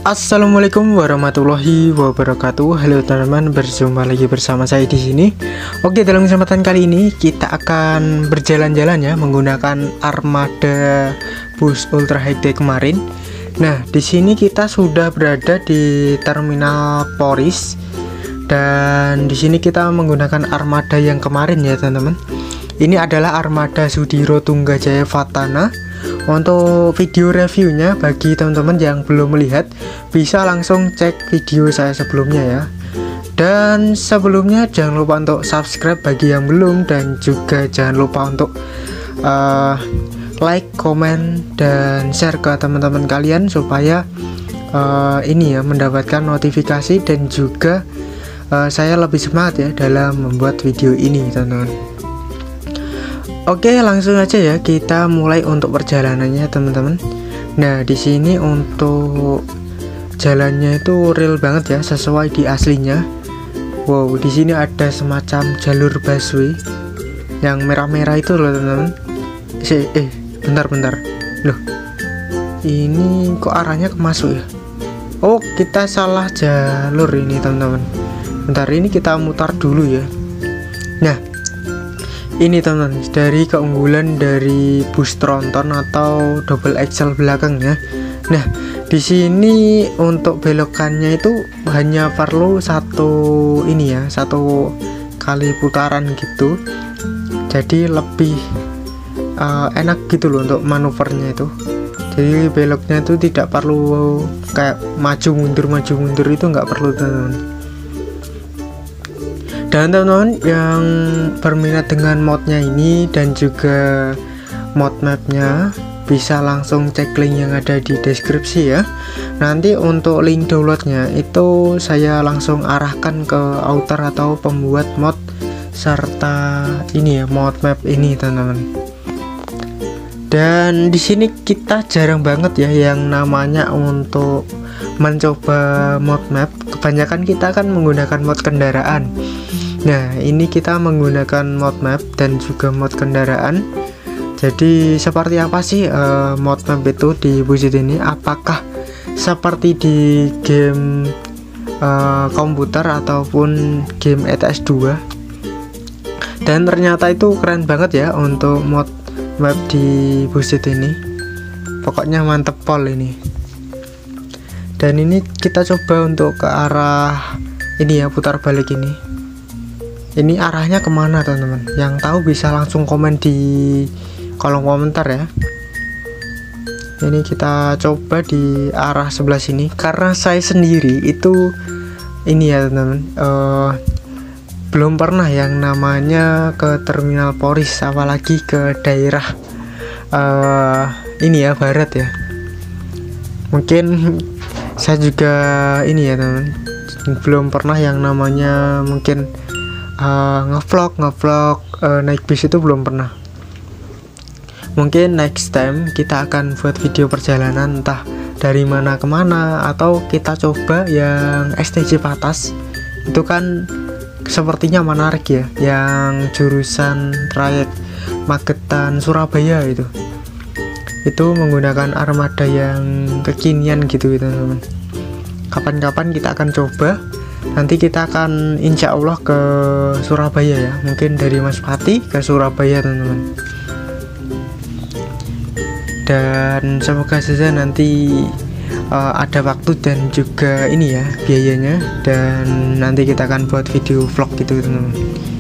Assalamualaikum warahmatullahi wabarakatuh. Halo teman-teman, berjumpa lagi bersama saya di sini. Oke, dalam kesempatan kali ini kita akan berjalan-jalan ya menggunakan armada bus ultra high tech kemarin. Nah, di sini kita sudah berada di terminal Poris dan di sini kita menggunakan armada yang kemarin ya teman-teman. Ini adalah armada Sudiro Tunggajaya Fatana. Untuk video reviewnya, bagi teman-teman yang belum melihat, bisa langsung cek video saya sebelumnya ya. Dan sebelumnya jangan lupa untuk subscribe bagi yang belum, dan juga jangan lupa untuk like, komen, dan share ke teman-teman kalian supaya ini ya mendapatkan notifikasi dan juga saya lebih semangat ya dalam membuat video ini teman-teman. Oke, langsung aja ya kita mulai untuk perjalanannya teman-teman. Nah, di sini untuk jalannya itu real banget ya, sesuai di aslinya. Wow, di sini ada semacam jalur busway yang merah-merah itu loh teman-teman. Bentar. Loh, ini kok arahnya ke masuk ya? Oh, kita salah jalur ini teman-teman. Bentar, ini kita mutar dulu ya. Nah, ini teman-teman, dari keunggulan dari bus tronton atau double axle belakangnya. Nah, di sini untuk belokannya itu hanya perlu satu kali putaran gitu. Jadi lebih enak gitu loh untuk manuvernya itu. Jadi beloknya itu tidak perlu kayak maju mundur itu nggak perlu teman-teman. Dan teman-teman yang berminat dengan modnya ini dan juga mod mapnya, bisa langsung cek link yang ada di deskripsi ya. Nanti untuk link downloadnya itu saya langsung arahkan ke author atau pembuat mod serta ini ya mod map ini teman-teman. Dan di sini kita jarang banget ya yang namanya untuk mencoba mod map. Kebanyakan kita kan menggunakan mod kendaraan. Nah, ini kita menggunakan mod map dan juga mod kendaraan. Jadi seperti apa sih mod map itu di bus ini? Apakah seperti di game komputer ataupun game ETS 2? Dan ternyata itu keren banget ya untuk mod map di bus ini. Pokoknya mantep pol ini. Dan ini kita coba untuk ke arah ini ya, putar balik ini. Ini arahnya kemana teman-teman? Yang tahu bisa langsung komen di kolom komentar ya. Ini kita coba di arah sebelah sini. Karena saya sendiri itu ini ya teman-teman, belum pernah yang namanya ke terminal Poris, apalagi ke daerah ini ya barat ya. Mungkin saya juga ini ya teman-teman, belum pernah yang namanya mungkin ngevlog naik bis itu belum pernah. Mungkin next time kita akan buat video perjalanan entah dari mana ke mana, atau kita coba yang STJ Patas. Itu kan sepertinya menarik ya, yang jurusan trayek Magetan Surabaya itu menggunakan armada yang kekinian gitu teman-teman. Kapan-kapan kita akan coba. Nanti kita akan insya Allah ke Surabaya ya, mungkin dari Mas Pati ke Surabaya teman-teman. Dan semoga saja nanti ada waktu dan juga ini ya biayanya, dan nanti kita akan buat video vlog gitu teman-teman.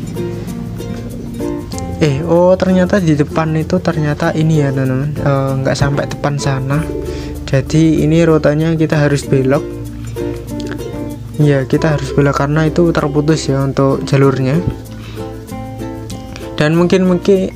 Oh ternyata di depan itu ternyata ini ya teman-teman, nggak sampai depan sana. Jadi ini rutenya kita harus belok. Ya, kita harus belok karena itu terputus ya untuk jalurnya. Dan mungkin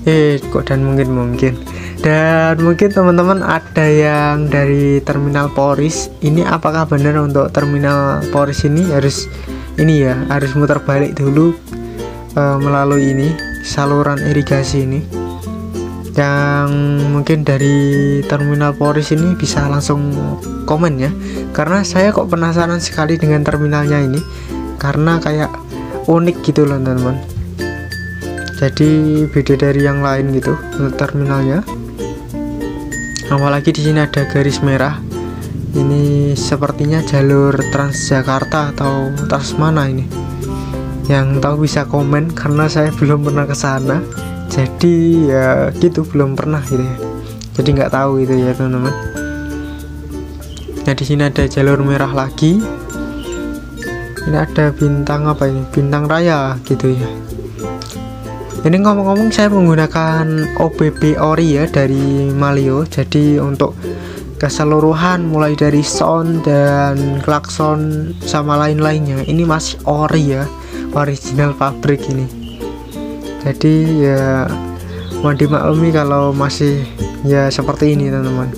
teman-teman ada yang dari terminal Poris. Ini apakah benar untuk terminal Poris ini harus muter balik dulu melalui ini saluran irigasi ini? Yang mungkin dari terminal Poris ini bisa langsung komen ya, karena saya kok penasaran sekali dengan terminalnya ini, karena kayak unik gitu loh teman-teman. Jadi beda dari yang lain gitu untuk terminalnya. Apalagi di sini ada garis merah Ini sepertinya jalur Transjakarta atau Transmana ini. Yang tahu bisa komen karena saya belum pernah ke sana. Jadi ya gitu, belum pernah gitu ya. Jadi nggak tahu itu ya teman-teman. Nah di sini ada jalur merah lagi. Ini ada bintang apa ini? Bintang raya gitu ya. Ini ngomong-ngomong saya menggunakan OBB Ori ya dari Malio. Jadi untuk keseluruhan mulai dari sound dan klakson sama lain-lainnya ini masih ori ya, original pabrik ini. Jadi ya mohon dimaklumi kalau masih ya seperti ini teman-teman.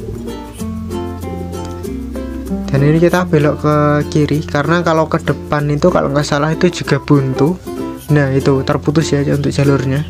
Dan ini kita belok ke kiri karena kalau ke depan itu kalau nggak salah itu juga buntu. Nah itu terputus ya untuk jalurnya.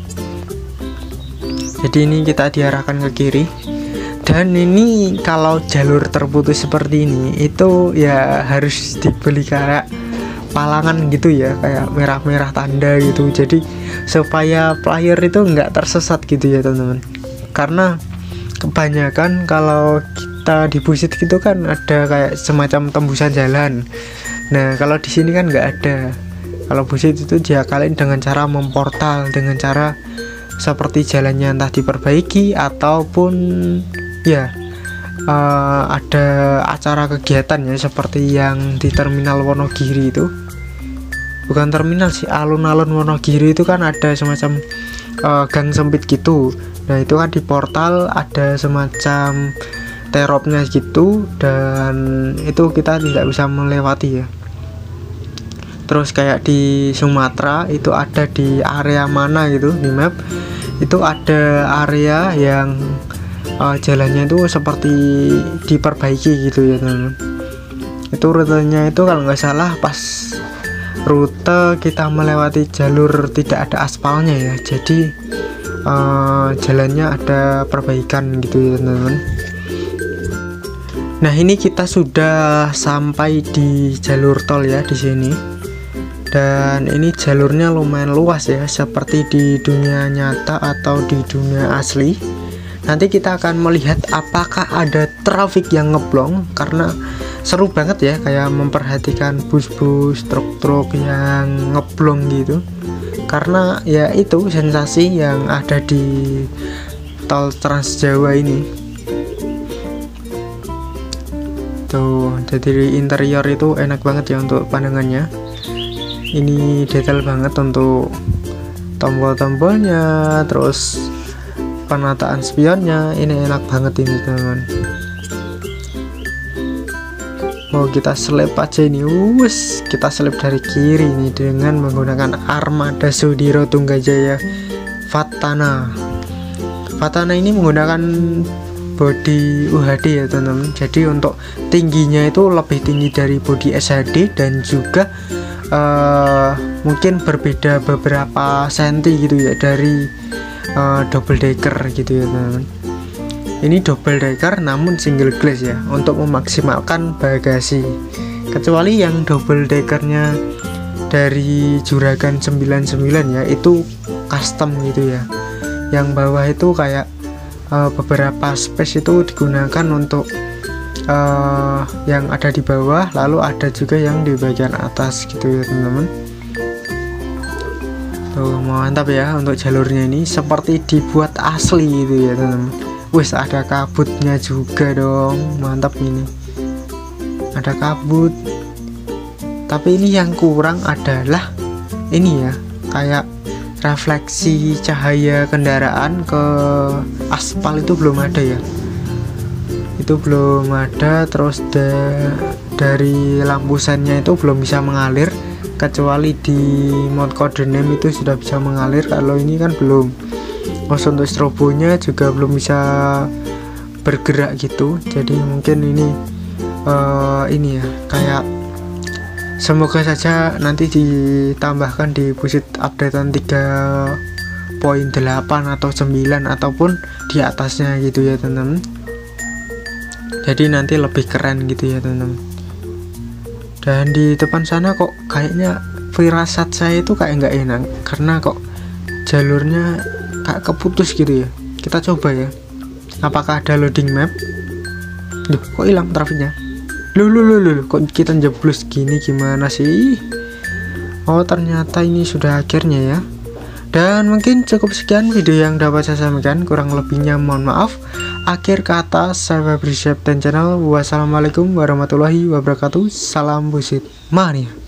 Jadi ini kita diarahkan ke kiri. Dan ini kalau jalur terputus seperti ini itu ya harus dibeli kayak palangan gitu ya, kayak merah-merah tanda gitu. Jadi supaya player itu nggak tersesat gitu ya teman-teman. Karena kebanyakan kalau kita di Busit gitu kan ada kayak semacam tembusan jalan. Nah kalau di sini kan nggak ada. Kalau Busit itu diakalin dengan cara memportal, dengan cara seperti jalannya entah diperbaiki ataupun ya ada acara kegiatan ya seperti yang di terminal Wonogiri itu. Bukan terminal sih, alun-alun Wonogiri itu kan ada semacam gang sempit gitu. Nah itu kan di portal ada semacam teropnya gitu, dan itu kita tidak bisa melewati ya. Terus kayak di Sumatera itu ada di area mana gitu di map, itu ada area yang jalannya itu seperti diperbaiki gitu ya teman-teman. Itu rutenya itu kalau nggak salah pas rute kita melewati jalur tidak ada aspalnya ya, jadi jalannya ada perbaikan gitu ya teman-teman. Nah ini kita sudah sampai di jalur tol ya di sini. Dan ini jalurnya lumayan luas ya, seperti di dunia nyata atau di dunia asli. Nanti kita akan melihat apakah ada traffic yang ngeblong, karena seru banget ya kayak memperhatikan bus-bus, truk-truk yang ngeblong gitu. Karena ya itu sensasi yang ada di tol Trans Jawa ini. Tuh, jadi interior itu enak banget ya untuk pandangannya. Ini detail banget untuk tombol-tombolnya, terus penataan spionnya, ini enak banget ini teman-teman. Mau kita selip aja ini, kita selip dari kiri ini dengan menggunakan armada Sudiro Tunggajaya Vatana. Vatana ini menggunakan body UHD ya teman-teman. Jadi untuk tingginya itu lebih tinggi dari body SHD dan juga mungkin berbeda beberapa senti gitu ya dari double decker gitu ya teman-teman. Ini double decker namun single glass ya untuk memaksimalkan bagasi. Kecuali yang double deckernya dari Juragan 99 ya itu custom gitu ya. Yang bawah itu kayak beberapa space itu digunakan untuk yang ada di bawah, lalu ada juga yang di bagian atas gitu ya teman-teman. Tuh mantap ya untuk jalurnya ini seperti dibuat asli gitu ya teman-teman. Wis ada kabutnya juga dong, mantap ini. Ada kabut. Tapi ini yang kurang adalah ini ya, kayak refleksi cahaya kendaraan ke aspal itu belum ada ya. Itu belum ada, terus dari lampu sennya itu belum bisa mengalir, kecuali di mode codename itu sudah bisa mengalir, kalau ini kan belum. Terus untuk strobonya juga belum bisa bergerak gitu, jadi mungkin ini ya kayak semoga saja nanti ditambahkan di Busit updatean 3.8 atau 9 ataupun di atasnya gitu ya teman-teman. Jadi nanti lebih keren gitu ya teman-teman. Dan di depan sana kok kayaknya firasat saya itu kayak nggak enak, karena kok jalurnya kayak keputus gitu ya. Kita coba ya, apakah ada loading map. Duh, kok hilang trafiknya. Loh, kok kita jeblos gini, gimana sih? Oh, ternyata ini sudah akhirnya ya. Dan mungkin cukup sekian video yang dapat saya sampaikan, kurang lebihnya mohon maaf. Akhir kata, saya Febri Septen Channel. Wassalamualaikum warahmatullahi wabarakatuh. Salam busit mania.